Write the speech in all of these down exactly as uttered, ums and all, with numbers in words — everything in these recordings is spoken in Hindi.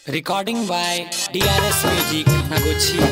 Recording by D R S Music, Nagochia.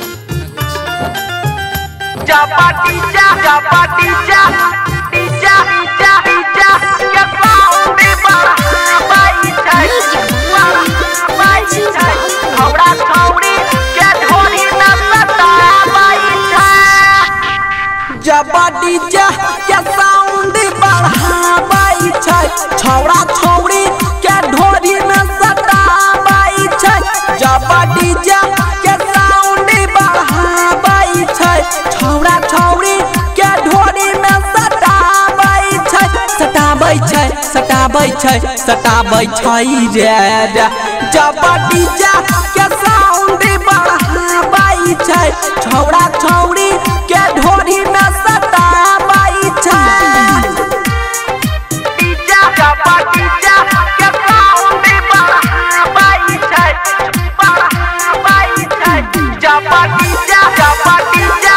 Japa tija, japa tija, tija, tija, tija, ke sound bala, bai chai, bala, bai chai, thौड़ा thौड़ी के ढोरी न सता, bai chai. Japa tija, ke sound bala, bai chai, thौड़ा thौड़ी के ढोरी न सता, bai chai. Japa tija, ke sound bala, bai chai. छौड़ा छौड़ी के ढोरी में सटाबै छै सटाबै छै सटाबै छै सटाबै छै रे जब डीजे के साउंड बढ़ाबै छै छौड़ा छौड़ी के ढोरी में सटाबै छै डीजे जब डीजे के साउंड बढ़ाबै छै बढ़ाबै छै जब डीजे जब डीजे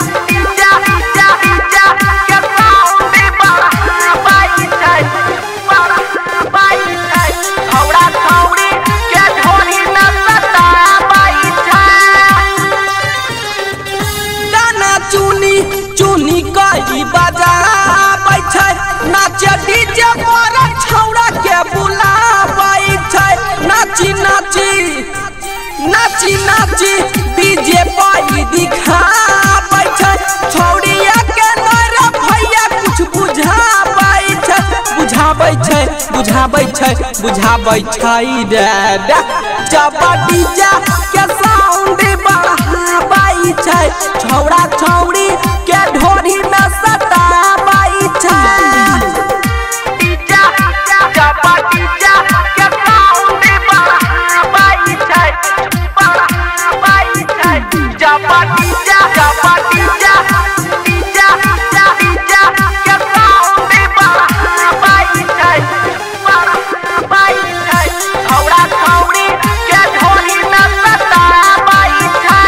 चुनी कई बजाबै छै नाचे डीजे पर छौड़ा के बुलाबै छै नाची नाची नाची नाची डीजे पर दिखाबै छै छौड़िया के नर भैया कुछ बुझाबै छै बुझाबै छै बुझाबै छै बुझाबै छै रे जब डीजे के साउंड बढ़ाबै छै छौड़ा छौड़ी के ढोरी में सटाबै छै डीजे जब डीजे के साउंड बढ़ाबै छै बढ़ाबै छै जब डीजे जब डीजे डीजे डीजे के साउंड बढ़ाबै छै बढ़ाबै छै छौड़ा छौड़ी के ढोरी में सटाबै छै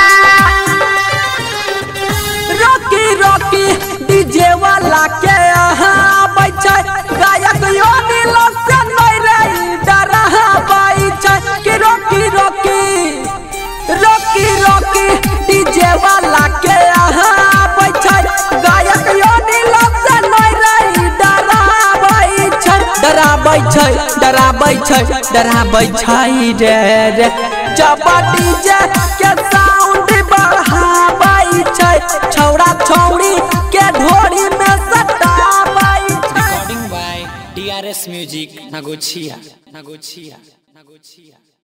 रॉकी रॉकी डीजे वाला के आबै छै गायक यो नीला से नै रे डराबै छै कि Rocky Rocky Rocky Rocky DJ वाला के आबै छै गायक यो नीला से नै रे डराबै छै डराबै छै डराबै छै डराबै छै रे रे जब डीजे के साउंड बढ़ाबै छै छौड़ा छौड़ी के ढोरी में सटाबै छै Recording by D R S Music, Nagochia. Nagochia. Nagochia.